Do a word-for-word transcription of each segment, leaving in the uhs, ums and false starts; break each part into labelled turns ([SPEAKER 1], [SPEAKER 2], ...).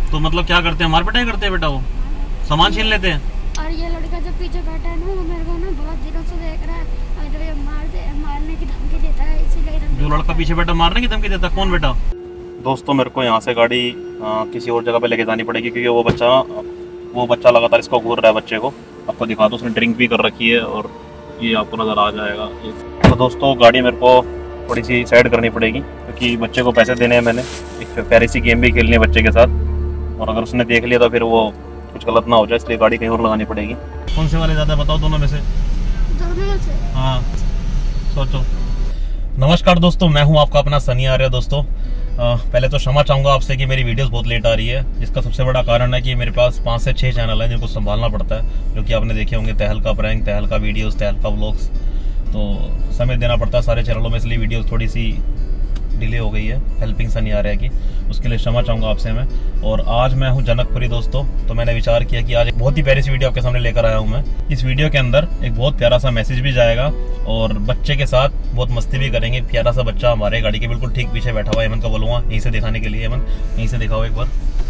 [SPEAKER 1] तो मतलब क्या करते हैं, मार पिटाई करते हैं बेटा? वो सामान छीन लेते हैं।
[SPEAKER 2] और ये लड़का जो पीछे बैठा है ना, वो मेरे को ना बहुत दिनों से देख रहा है और ये मार दे मारने की धमकी देता है, इसीलिए।
[SPEAKER 1] जो लड़का पीछे बैठा मारने की धमकी देता है, कौन बेटा? दोस्तों मेरे को यहाँ से गाड़ी आ, किसी और जगह पे लेके जानी पड़ेगी, क्योंकि वो बच्चा वो बच्चा लगातार इसको घूर रहा है। बच्चे को आपको दिखा दो, उसने ड्रिंक भी कर रखी है और ये आपको नज़र आ जाएगा। तो दोस्तों गाड़ी मेरे को थोड़ी सी साइड करनी पड़ेगी, क्योंकि बच्चे को पैसे देने हैं मैंने, एक प्यारी सी गेम भी खेलनी है बच्चे के साथ, और अगर उसने देख लिया तो फिर वो कुछ गलत ना हो जाए, इसलिए गाड़ी कहीं और लगानी पड़ेगी। कौन से वाले ज़्यादा बताओ, दोनों में से?
[SPEAKER 2] दोनों में से।
[SPEAKER 1] हाँ सोचो। नमस्कार दोस्तों, मैं हूं आपका अपना सनी आर्य। दोस्तों आ, पहले तो क्षमा चाहूँगा आपसे कि मेरी वीडियोस बहुत लेट आ रही है। इसका सबसे बड़ा कारण है कि मेरे पास पाँच से छः चैनल हैं जिनको संभालना पड़ता है, जो कि आपने देखे होंगे, तहलका प्रैंक, तहलका वीडियोस, तहलका व्लॉग्स। तो समय देना पड़ता है सारे चैनलों में, इसलिए वीडियोस थोड़ी सी डिले हो गई है हेल्पिंग सनी आर्य की, उसके लिए क्षमा चाहूँगा आपसे मैं। और आज मैं हूँ जनकपुरी दोस्तों, तो मैंने विचार किया कि आज एक बहुत ही प्यारी सी वीडियो आपके सामने लेकर आया हूँ मैं। इस वीडियो के अंदर एक बहुत प्यारा सा मैसेज भी जाएगा और बच्चे के साथ बहुत मस्ती भी करेंगे। प्यारा सा बच्चा हमारे गाड़ी के बिल्कुल ठीक पीछे बैठा हुआ है, हेमंत का बोलूँगा यहीं से दिखाने के लिए। हेमंत यहीं से दिखाओ एक बार।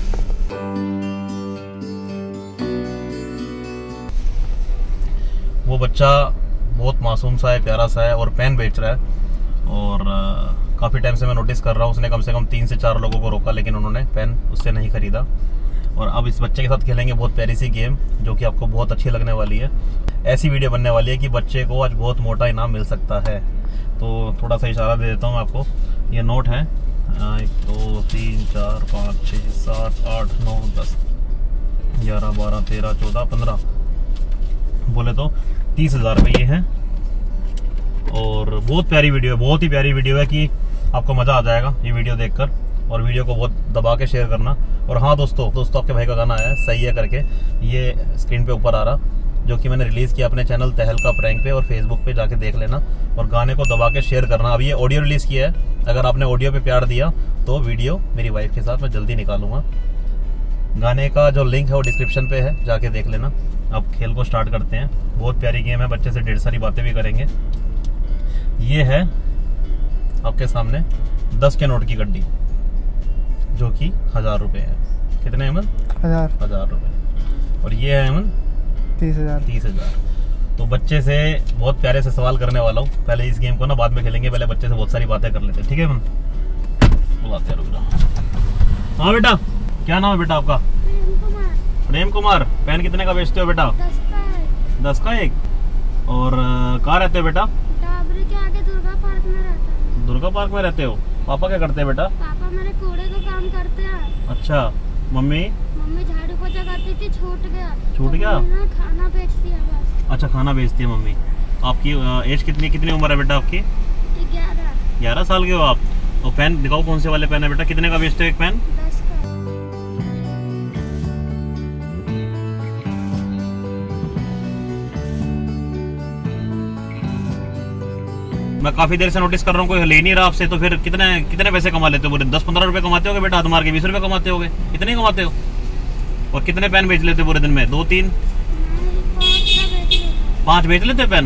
[SPEAKER 1] वो बच्चा बहुत मासूम सा है, प्यारा सा है और पेन बेच रहा है। और काफ़ी टाइम से मैं नोटिस कर रहा हूँ, उसने कम से कम तीन से चार लोगों को रोका, लेकिन उन्होंने पेन उससे नहीं खरीदा। और अब इस बच्चे के साथ खेलेंगे बहुत प्यारी सी गेम, जो कि आपको बहुत अच्छी लगने वाली है। ऐसी वीडियो बनने वाली है कि बच्चे को आज बहुत मोटा इनाम मिल सकता है। तो थोड़ा सा इशारा दे देता हूँ आपको। ये नोट है, एक दो तीन चार पाँच छः सात आठ नौ दस ग्यारह बारह तेरह चौदह पंद्रह, बोले तो तीस हज़ार रुपये ये हैं। और बहुत प्यारी वीडियो है, बहुत ही प्यारी वीडियो है कि आपको मज़ा आ जाएगा ये वीडियो देखकर। और वीडियो को बहुत दबा के शेयर करना। और हाँ दोस्तों दोस्तों आपके भाई का गाना आया है सही है करके, ये स्क्रीन पे ऊपर आ रहा, जो कि मैंने रिलीज़ किया अपने चैनल तहलका प्रैंक पे, और फेसबुक पे जाके देख लेना। और गाने को दबा के शेयर करना। अब ये ऑडियो रिलीज़ किया है, अगर आपने ऑडियो पे प्यार दिया तो वीडियो मेरी वाइफ के साथ मैं जल्दी निकालूंगा। गाने का जो लिंक है वो डिस्क्रिप्शन पे है, जाके देख लेना। अब खेल को स्टार्ट करते हैं। बहुत प्यारी गेम है, बच्चे से ढेर सारी बातें भी करेंगे। ये है आपके सामने दस के नोट की गड्डी, जो कि हजार रुपए है। कितने अमन? हजार हजार रुपए। और ये है अमन तीस हजार तीस हजार। तो बच्चे से बहुत प्यारे से सवाल करने वाला हूँ। पहले इस गेम को ना बाद में खेलेंगे, पहले बच्चे से बहुत सारी बातें कर लेते हैं, ठीक है अमन? बुलाते हैं, रुक जाओ। हाँ बेटा, क्या नाम है बेटा आपका? प्रेम कुमार। पेन कितने का बेचते हो बेटा?
[SPEAKER 2] दस का
[SPEAKER 1] दस का एक। और कहाँ रहते हो बेटा?
[SPEAKER 2] डाबरी के आगे दुर्गा पार्क में रहता है।
[SPEAKER 1] दुर्गा पार्क में रहते हो? पापा क्या करते हैं बेटा?
[SPEAKER 2] पापा मेरे कूड़े का काम करते हैं।
[SPEAKER 1] अच्छा। मम्मी?
[SPEAKER 2] मम्मी झाड़ू पोछा करती थी, छूट गया।
[SPEAKER 1] छूट गया?
[SPEAKER 2] ना खाना बेचती है बस।
[SPEAKER 1] अच्छा, खाना बेचती है मम्मी। आपकी एज कितनी कितनी उम्र है बेटा आपकी?
[SPEAKER 2] ग्यारह।
[SPEAKER 1] ग्यारह साल के हो आप? और पेन दिखाओ, कौन से वाले पेन है बेटा? कितने का बेचते हो एक पेन?
[SPEAKER 2] दस का।
[SPEAKER 1] मैं काफी देर से नोटिस कर रहा हूँ, कोई ले नहीं रहा आपसे, तो फिर कितने कितने पैसे कमा लेते हो पूरे? दस पंद्रह रुपए कमाते होगे बेटा, हाथ मार के बीस रुपए कमाते होगे, इतने ही कमाते हो? और कितने पेन बेच लेते हो पूरे दिन में? दो तीन पाँच बेच लेते हो पेन?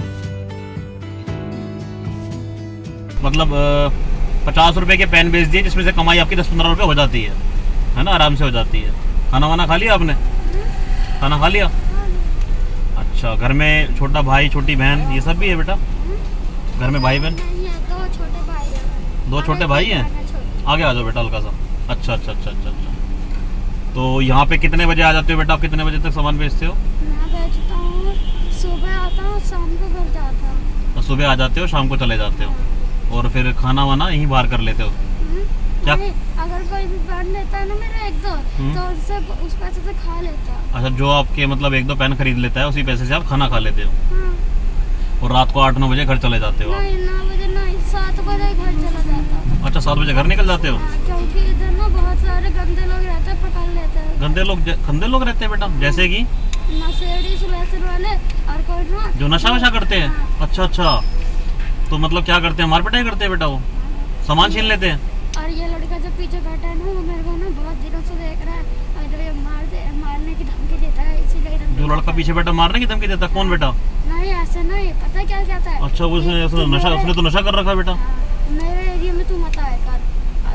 [SPEAKER 1] मतलब पचास रुपए के पेन बेच दिए, जिसमें से कमाई आपकी दस पंद्रह रुपए हो जाती है, है ना? आराम से हो जाती है। खाना वाना खा लिया आपने? खाना खा लिया? अच्छा। घर में छोटा भाई छोटी बहन ये सब भी है बेटा? घर में भाई बहन?
[SPEAKER 2] दो छोटे भाई हैं।
[SPEAKER 1] दो छोटे भाई हैं? आगे आ जाओ बेटा हल्का सा। अच्छा अच्छा अच्छा अच्छा अच्छा। तो यहाँ पे कितने बजे आ जाते हो बेटा? आप कितने बजे तक सामान बेचते हो?
[SPEAKER 2] मैं बेचता हूँ, सुबह आता हूँ, शाम को घर जाता हूँ।
[SPEAKER 1] तो सुबह आ जाते हो, शाम को चले जाते हो, और फिर खाना वाना यहीं बाहर कर लेते हो? क्या?
[SPEAKER 2] अगर कोई भी पेन लेता है ना मेरा एक दो, तो उससे उस पैसे से खा लेता है।
[SPEAKER 1] अच्छा, जो आपके मतलब एक दो पेन खरीद लेता है, उसी पैसे से आप खाना खा लेते हो?
[SPEAKER 2] हाँ।
[SPEAKER 1] और रात को आठ नौ बजे घर चले जाते हो?
[SPEAKER 2] नहीं, नौ बजे नहीं, सात बजे घर चला जाता हूँ।
[SPEAKER 1] अच्छा, सात बजे घर निकल जाते हो?
[SPEAKER 2] हाँ, क्योंकि इधर ना बहुत सारे गंदे लोग रहते हैं, पकड़ लेते हैं।
[SPEAKER 1] गंदे लोग? गंदे लोग रहते हैं बेटा? जैसे कि
[SPEAKER 2] नशेड़ी सुलेसर वाले, और कोई ना
[SPEAKER 1] जो नशा वशा करते हैं? अच्छा अच्छा। तो मतलब क्या करते हैं, मार पिटाई करते हैं बेटा? वो सामान छीन लेते हैं?
[SPEAKER 2] और ये लड़का जो पीछे बैठा है ना, वो मेरे को ना बहुत दिनों से देख रहा है और ये मार दे मारने की धमकी देता है, इसीलिए।
[SPEAKER 1] जो लड़का पीछे बैठा मारने की धमकी देता है, कौन बेटा?
[SPEAKER 2] नहीं, ऐसे नहीं, पता क्या कहता है?
[SPEAKER 1] अच्छा, उसने उसने नशा उसने तो नशा कर रखा है बेटा।
[SPEAKER 2] मेरे एरिया में तू मत आया कर, तू उधर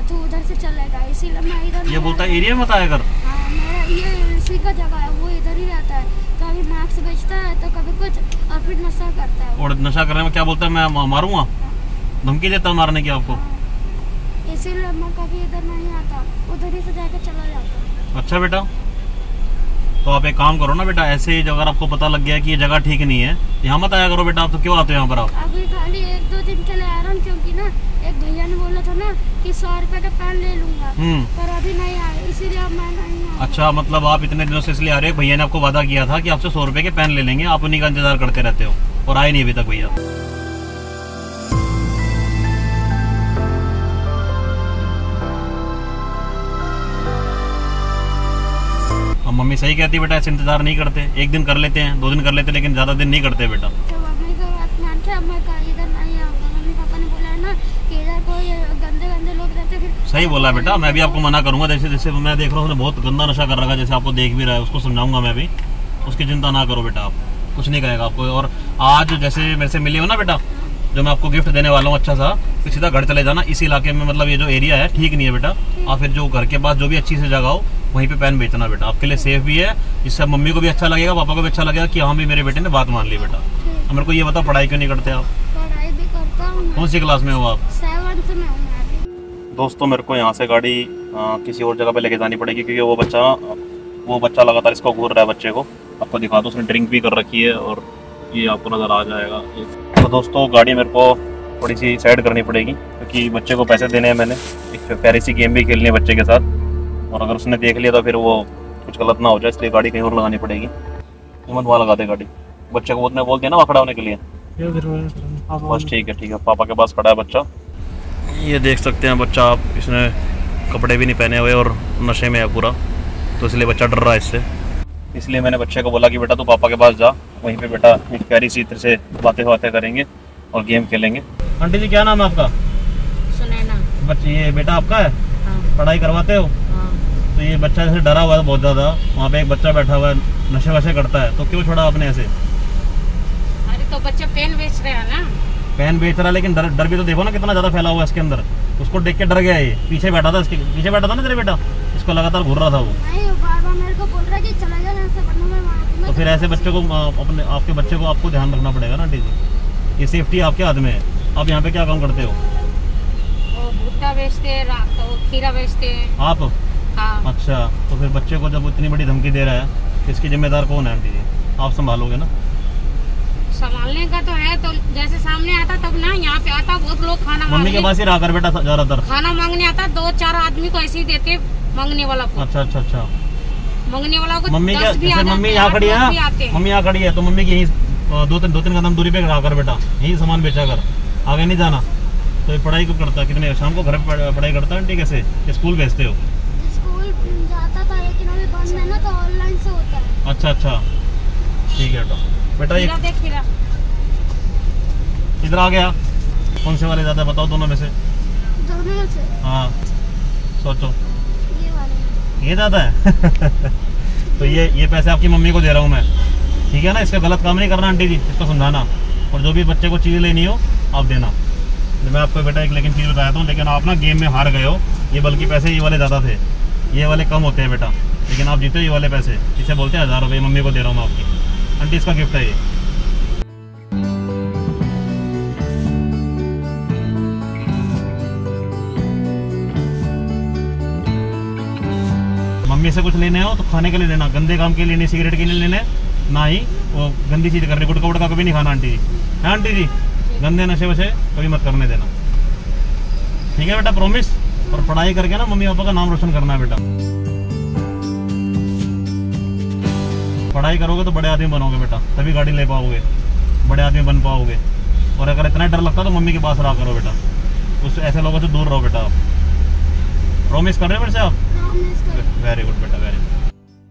[SPEAKER 2] से चलेगा, इसीलिए मैं इधर।
[SPEAKER 1] ये बोलता है एरिया में बताया कर।
[SPEAKER 2] हाँ, मेरा ये इसी का जगह है, वो इधर ही रहता है। कभी मास्क बेचता है तो कभी कुछ, और फिर नशा करता है।
[SPEAKER 1] और नशा करने में क्या बोलता है, मैं मारूंगा, धमकी देता मारने की आपको।
[SPEAKER 2] हाँ, इसीलिए मैं कभी इधर नहीं आता, उधर ही से जाकर चला जाता।
[SPEAKER 1] अच्छा बेटा, तो आप एक काम करो ना बेटा, ऐसे ही अगर आपको पता लग गया कि ये जगह ठीक नहीं है, यहाँ मत आया करो बेटा। आप तो क्यों आते हो यहाँ पर आप?
[SPEAKER 2] अभी खाली एक दो दिन के लिए आ रहा हूँ, क्योंकि ना एक भैया ने बोला था ना कि सौ रुपए का पेन ले लूंगा, पर अभी नहीं आया, इसीलिए अब मैं नहीं आया।
[SPEAKER 1] अच्छा, मतलब आप इतने दिनों से इसलिए आ रहे हो, भैया ने आपको वादा किया था कि आपसे सौ रुपए के पेन ले लेंगे, आप उन्हीं का इंतजार करते रहते हो और आए नहीं अभी तक भैया। अब मम्मी सही कहती है बेटा, ऐसे इंतजार नहीं करते, एक दिन कर लेते हैं, दो दिन कर लेते हैं, लेकिन ज्यादा दिन नहीं करते बेटा।
[SPEAKER 2] तो मम्मी का बात मान के अब मैं इधर नहीं आऊंगा। मम्मी पापा ने बोला है ना कि इधर कोई गंदे गंदे लोग रहते, फिर
[SPEAKER 1] सही बोला बेटा, मैं भी आपको मना करूंगा। जैसे जैसे मैं देख रहा हूँ उसने बहुत गंदा नशा कर रखा है, जैसे आपको देख भी रहा है, उसको समझाऊंगा मैं भी। उसकी चिंता ना करो बेटा, आप कुछ नहीं करेगा आपको। और आज जैसे मेरे से मिले हो ना बेटा, जो मैं आपको गिफ्ट देने वाला हूँ अच्छा सा, तो सीधा घर चले जाना। इस इलाके में मतलब ये जो एरिया है ठीक नहीं है बेटा, आप फिर जो घर के पास जो भी अच्छी सी जगह हो वहीं पे पेन बेचना बेटा, आपके लिए सेफ भी है, इससे मम्मी को भी अच्छा लगेगा, पापा को भी अच्छा लगेगा कि हाँ भी मेरे बेटे ने बात मान ली बेटा। अब मेरे को ये बताओ, पढ़ाई क्यों नहीं करते आप?
[SPEAKER 2] पढ़ाई भी करता हूँ।
[SPEAKER 1] कौन सी क्लास में हो आप?
[SPEAKER 2] सेवंथ में हूँ मैं अभी।
[SPEAKER 1] दोस्तों मेरे को यहाँ से गाड़ी आ, किसी और जगह पे लेके जानी पड़ेगी, क्योंकि वो बच्चा वो बच्चा लगातार इसको घूर रहा है बच्चे को। आपको दिखा दो, उसने ड्रिंक भी कर रखी है और ये आपको नज़र आ जाएगा। तो दोस्तों गाड़ी मेरे को थोड़ी सी साइड करनी पड़ेगी, क्योंकि बच्चे को पैसे देने हैं मैंने, एक प्यारी सी गेम भी खेलनी है बच्चे के साथ, और अगर उसने देख लिया तो फिर वो कुछ गलत ना हो जाए, इसलिए गाड़ी कहीं और लगानी पड़ेगी। मत वहाँ लगा दे गाड़ी, बच्चे को उसने बोल दिया ना वहाँ खड़ा होने के लिए। बस ठीक है ठीक है, पापा के पास खड़ा है बच्चा। ये देख सकते हैं बच्चा आप, इसने कपड़े भी नहीं पहने हुए और नशे में है पूरा, तो इसलिए बच्चा डर रहा है इससे। इसलिए मैंने बच्चे को बोला कि बेटा तू पापा के पास जा, वहीं पे बेटा एक प्यारी सी तरह से बातें बातें करेंगे और गेम खेलेंगे। आंटी जी क्या नाम है आपका?
[SPEAKER 3] सुनैना।
[SPEAKER 1] बच्चे ये बेटा आपका है?
[SPEAKER 3] हाँ।
[SPEAKER 1] पढ़ाई करवाते हो?
[SPEAKER 3] हाँ।
[SPEAKER 1] तो ये बच्चा जैसे डरा हुआ है बहुत ज़्यादा, वहाँ पे एक बच्चा बैठा हुआ है नशे वशे करता है, तो क्यों छोड़ा आपने ऐसे?
[SPEAKER 3] अरे तो बच्चे पेन बेच रहे हैं ना।
[SPEAKER 1] पेन बेच रहा है, लेकिन डर डर भी तो देखो ना कितना ज़्यादा फैला हुआ है इसके अंदर। उसको देख के डर गया, ये पीछे बैठा था, इसके पीछे बैठा था ना तेरे बेटा, इसको लगातार घूर रहा था वो।
[SPEAKER 2] नहीं, बार बार मेरे को बोल रहा है कि चला जा, ऐसे करना मैं मार दूंगा।
[SPEAKER 1] तो फिर ऐसे बच्चे को अपने आपके बच्चे को आपको ध्यान रखना पड़ेगा ना आंटी जी, ये सेफ्टी आपके हाथ में है। आप यहाँ पे क्या काम करते हो?
[SPEAKER 3] वो भुट्टा बेचते हैं, रात को खीरा बेचते हैं।
[SPEAKER 1] आप?
[SPEAKER 3] हाँ।
[SPEAKER 1] अच्छा, तो फिर बच्चे को जब इतनी बड़ी धमकी दे रहा है, इसकी जिम्मेदार कौन है आंटी जी? आप संभालोगे ना?
[SPEAKER 3] संभालने का तो है, तो जैसे सामने आता तब ना, यहाँ पे आता बहुत लोग खाना
[SPEAKER 1] मम्मी के पास ही रहा कर बेटा ज्यादातर।
[SPEAKER 3] खाना मांगने आता, दो चार आदमी को ऐसे ही देते मांगने वाला को।
[SPEAKER 1] अच्छा अच्छा अच्छा,
[SPEAKER 3] मांगने वाला को
[SPEAKER 1] मम्मी क्या,
[SPEAKER 3] दस भी
[SPEAKER 1] जैसे
[SPEAKER 3] आ जाते
[SPEAKER 1] मम्मी
[SPEAKER 3] हैं,
[SPEAKER 1] यहाँ
[SPEAKER 3] आठ
[SPEAKER 1] खड़ी
[SPEAKER 3] लोग भी
[SPEAKER 1] है,
[SPEAKER 3] आते हैं।
[SPEAKER 1] मम्मी यहाँ खड़ी है तो मम्मी की यहीं दो तीन दो तीन कदम दूरी पे रहा कर बेटा, यही सामान बेचा कर, आगे नहीं जाना। तो ये पढ़ाई क्यों करता है? कितने शाम को घर पे पढ़ाई करता है आंटी? कैसे स्कूल भेजते हो?
[SPEAKER 2] स्कूल जाता था, लेकिन अभी बंद है ना, तो ऑनलाइन से होता है।
[SPEAKER 1] अच्छा अच्छा ठीक है बेटा। बेटा ये
[SPEAKER 3] खीरा देख, खीरा
[SPEAKER 1] इधर आ गया, कौन से वाले ज़्यादा बताओ दोनों में से?
[SPEAKER 2] दोनों में से
[SPEAKER 1] हाँ सोचो।
[SPEAKER 2] ये वाले।
[SPEAKER 1] ये ज़्यादा है तो ये ये पैसे आपकी मम्मी को दे रहा हूँ मैं, ठीक है ना? इसका गलत काम नहीं करना आंटी जी, इसको समझाना, और जो भी बच्चे को चीज़ लेनी हो आप देना। मैं आपको बेटा एक लेकिन चीज़ बताया था, लेकिन आप ना गेम में हार गए हो। ये बल्कि पैसे ये वाले ज़्यादा थे, ये वाले कम होते हैं बेटा, लेकिन आप जीते ये वाले पैसे। इसे बोलते हैं हज़ार रुपये, मम्मी को दे रहा हूँ मैं आपकी। आंटी इसका गिफ्ट है ये। मम्मी से कुछ लेने हो तो खाने के लिए लेना, गंदे काम के लिए नहीं, सिगरेट के लिए लेने, ना ही वो गंदी चीज़ करनी, गुटका वुटका कभी नहीं खाना आंटी जी। है आंटी जी? गंदे नशे वशे कभी मत करने देना, ठीक है बेटा? प्रॉमिस। और पढ़ाई करके ना मम्मी पापा का नाम रोशन करना है बेटा। पढ़ाई करोगे तो बड़े आदमी बनोगे बेटा, तभी गाड़ी ले पाओगे, बड़े आदमी बन पाओगे। और अगर इतना डर लगता तो मम्मी के पास रहा करो बेटा, उस ऐसे लोगों से दूर रहो बेटा। आप प्रॉमिस कर रहे हो मेरे से आप? वेरी गुड बेटा, वेरी गुड।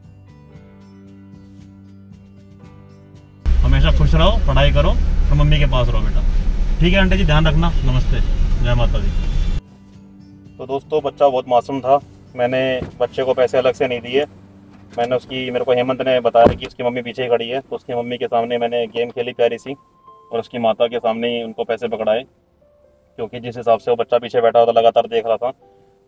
[SPEAKER 1] हमेशा खुश रहो, पढ़ाई करो और मम्मी के पास रहो बेटा, ठीक है आंटी जी? ध्यान रखना। नमस्ते, जय माता दी। तो दोस्तों बच्चा बहुत मासूम था, मैंने बच्चे को पैसे अलग से नहीं दिए। मैंने उसकी, मेरे को हेमंत ने बताया कि उसकी मम्मी पीछे ही खड़ी है, तो उसकी मम्मी के सामने मैंने गेम खेली प्यारी सी, और उसकी माता के सामने ही उनको पैसे पकड़ाए, क्योंकि जिस हिसाब से वो बच्चा पीछे बैठा हुआ था लगातार देख रहा था,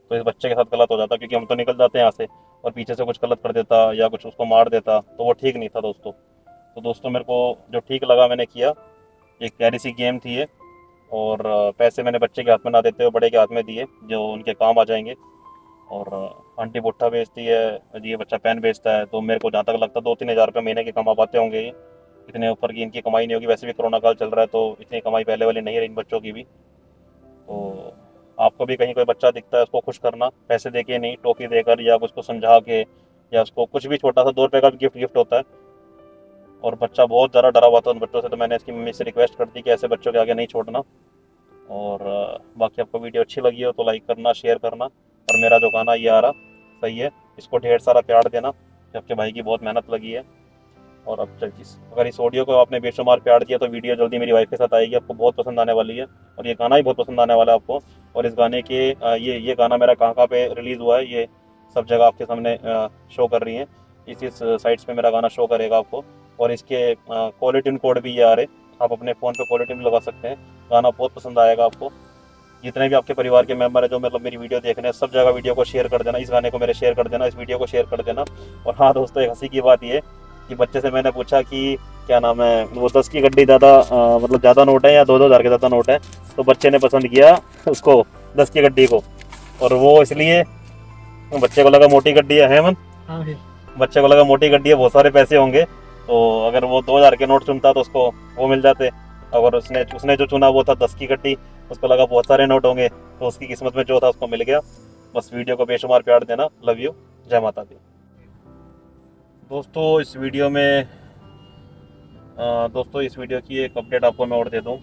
[SPEAKER 1] तो इस बच्चे के साथ गलत हो जाता, क्योंकि हम तो निकल जाते हैं यहाँ से और पीछे से कुछ गलत कर देता या कुछ उसको मार देता, तो वो ठीक नहीं था दोस्तों। तो दोस्तों मेरे को जो ठीक लगा मैंने किया। एक प्यारी सी गेम थी ये, और पैसे मैंने बच्चे के हाथ में ना देते हुए बड़े के हाथ में दिए जो उनके काम आ जाएंगे। और आंटी भुट्टा बेचती है, ये बच्चा पेन बेचता है, तो मेरे को जहाँ तक लगता दो तीन हज़ार रुपये महीने के कमा पाते होंगे ये। इतने ऊपर की इनकी कमाई नहीं होगी, वैसे भी कोरोना काल चल रहा है तो इतनी कमाई पहले वाली नहीं रही इन बच्चों की भी। तो आपको भी कहीं कोई बच्चा दिखता है उसको खुश करना, पैसे दे के नहीं, टोपी देकर या उसको समझा के, या उसको कुछ भी छोटा सा दो रुपये का गिफ्ट गिफ्ट होता है। और बच्चा बहुत ज़्यादा डरा हुआ था उन बच्चों से, तो मैंने इसकी मम्मी से रिक्वेस्ट कर दी कि ऐसे बच्चों के आगे नहीं छोड़ना। और बाकी आपको वीडियो अच्छी लगी हो तो लाइक करना, शेयर करना। और मेरा जो गाना ये आ रहा सही है, इसको ढेर सारा प्यार देना, आपके भाई की बहुत मेहनत लगी है। और अब चल जिस अगर इस ऑडियो को आपने बेशुमार प्यार दिया तो वीडियो जल्दी मेरी वाइफ के साथ आएगी, आपको बहुत पसंद आने वाली है। और ये गाना ही बहुत पसंद आने वाला है आपको। और इस गाने के ये ये गाना मेरा कहाँ कहाँ पे रिलीज़ हुआ है ये सब जगह आपके सामने शो कर रही है, इस इस साइट्स पे मेरा गाना शो करेगा आपको। और इसके क्वालिटी कोड भी ये आ रहे, आप अपने फ़ोन पे क्वालिटी भी लगा सकते हैं। गाना बहुत पसंद आएगा आपको। जितने भी आपके परिवार के मेंबर है जो मतलब मेरी वीडियो देख रहे हैं, सब जगह वीडियो को शेयर कर देना, इस गाने को मेरे शेयर कर देना, इस वीडियो को शेयर कर देना। और हाँ दोस्तों, एक हंसी की बात ये कि बच्चे से मैंने पूछा कि क्या नाम है, वो दस की गड्डी ज़्यादा मतलब ज़्यादा नोट है या दो दो हज़ार के ज़्यादा नोट है, तो बच्चे ने पसंद किया उसको दस की गड्डी को। और वो इसलिए बच्चे को लगा मोटी गड्डी है हेमंत, बच्चे को लगा मोटी गड्डी है, बहुत सारे पैसे होंगे, तो अगर वो दो हज़ार के नोट चुनता तो उसको वो मिल जाते। अगर उसने उसने जो चुना वो था दस की गड्डी, उसको लगा बहुत सारे नोट होंगे, तो उसकी किस्मत में जो था उसको मिल गया। बस वीडियो को बेशुमार प्यार देना। लव यू, जय माता दी। दोस्तों इस वीडियो में आ, दोस्तों इस वीडियो की एक अपडेट आपको मैं और दे दूँ।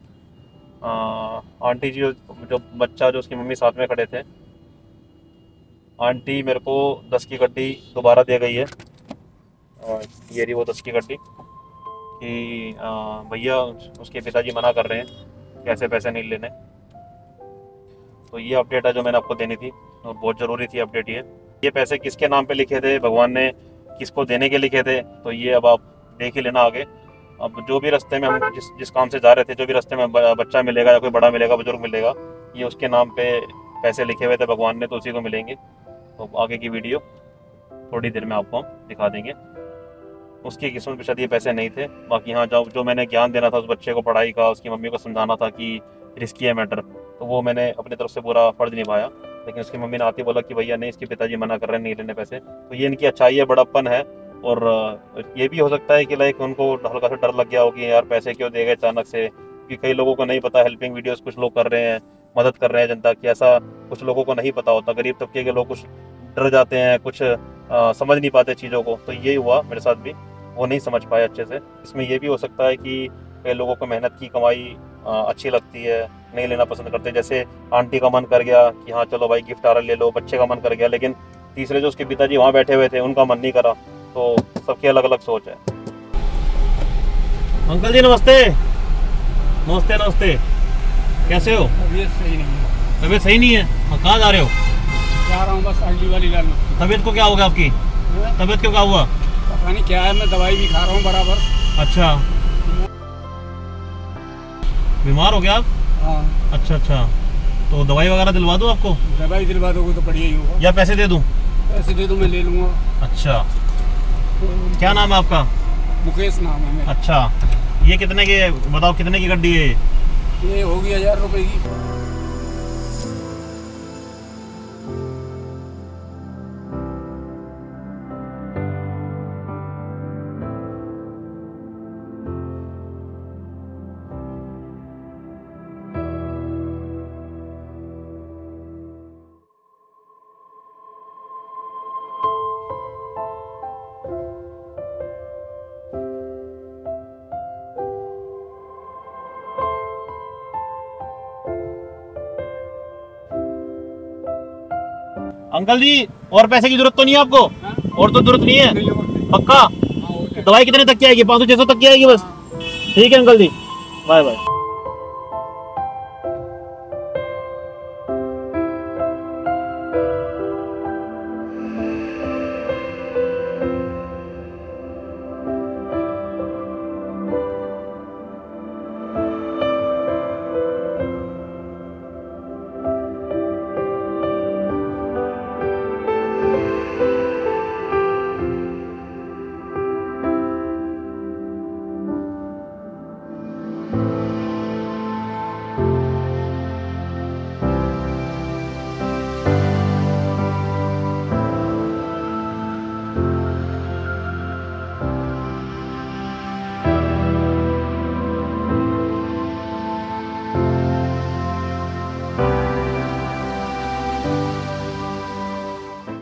[SPEAKER 1] आंटी जी जो बच्चा जो उसकी मम्मी साथ में खड़े थे, आंटी मेरे को दस की गड्डी दोबारा दे गई है। ये रही वो दस की गड्डी कि भैया उसके पिताजी मना कर रहे हैं कि ऐसे पैसे नहीं लेने। तो ये अपडेट है जो मैंने आपको देनी थी और बहुत ज़रूरी थी अपडेट ये। ये पैसे किसके नाम पे लिखे थे, भगवान ने किसको देने के लिखे थे, तो ये अब आप देख ही लेना आगे। अब जो भी रास्ते में हम जिस जिस काम से जा रहे थे, जो भी रास्ते में बच्चा मिलेगा या कोई बड़ा मिलेगा, बुजुर्ग मिलेगा, ये उसके नाम पे पैसे लिखे हुए थे भगवान ने, तो उसी को मिलेंगे। तो आगे की वीडियो थोड़ी देर में आपको हम दिखा देंगे। उसकी किस्मत में शायद ये पैसे नहीं थे। बाकी हाँ, जो जो मैंने ज्ञान देना था उस बच्चे को पढ़ाई का, उसकी मम्मी को समझाना था कि रिस्की है मैटर, तो वो मैंने अपनी तरफ से पूरा फर्ज निभाया। लेकिन उसकी मम्मी ने आती बोला कि भैया नहीं, इसके पिताजी मना कर रहे हैं, नहीं लेने पैसे। तो ये इनकी अच्छाई है, बड़प्पन है। और ये भी हो सकता है कि लाइक उनको हल्का सा डर लग गया हो कि यार पैसे क्यों दे गए अचानक से, क्योंकि कई लोगों को नहीं पता। हेल्पिंग वीडियोस कुछ लोग कर रहे हैं, मदद कर रहे हैं जनता की, ऐसा कुछ लोगों को नहीं पता होता। गरीब तबके के लोग कुछ डर जाते हैं, कुछ आ, समझ नहीं पाते चीज़ों को। तो यही हुआ मेरे साथ भी, वो नहीं समझ पाए अच्छे से। इसमें यह भी हो सकता है कि कई लोगों को मेहनत की कमाई अच्छी लगती है, नहीं लेना पसंद करते। जैसे आंटी का मन कर गया कि हाँ चलो भाई गिफ्ट आ रहा ले लो, बच्चे का मन कर गया, लेकिन तीसरे जो उसके पिताजी वहाँ बैठे हुए थे उनका मन नहीं करा। तो सबकी अलग अलग सोच है। अंकल जी नमस्ते। नमस्ते नमस्ते, कैसे हो?
[SPEAKER 4] तबीयत सही नहीं है।
[SPEAKER 1] तबीयत सही नहीं है? कहाँ जा रहे हो?
[SPEAKER 4] जा रहा हूँ बस हल्दी वाली लाने।
[SPEAKER 1] तबीयत को क्या हो गया आपकी? तबीयत क्यों क्या हुआ?
[SPEAKER 4] पता नहीं क्या है, मैं दवाई भी खा रहा हूँ बराबर।
[SPEAKER 1] अच्छा, बीमार हो गया आप?
[SPEAKER 4] हाँ।
[SPEAKER 1] अच्छा अच्छा, तो दवाई वगैरह दिलवा दूँ आपको?
[SPEAKER 4] दवाई दिलवा दोगे तो बढ़िया ही होगा।
[SPEAKER 1] या पैसे दे दूँ?
[SPEAKER 4] पैसे दे दो, मैं ले लूँगा।
[SPEAKER 1] अच्छा, क्या नाम है आपका?
[SPEAKER 4] मुकेश नाम है मेरा।
[SPEAKER 1] अच्छा, ये कितने के बताओ, कितने की गड्डी है?
[SPEAKER 4] ये होगी हजार रुपए की।
[SPEAKER 1] अंकल जी और पैसे की जरूरत तो नहीं है आपको?
[SPEAKER 4] हाँ?
[SPEAKER 1] और तो जरूरत नहीं है? पक्का?
[SPEAKER 4] हाँ,
[SPEAKER 1] दवाई कितने तक की आएगी? पाँच सौ छह सौ तक की आएगी बस? ठीक है अंकल जी, बाय बाय।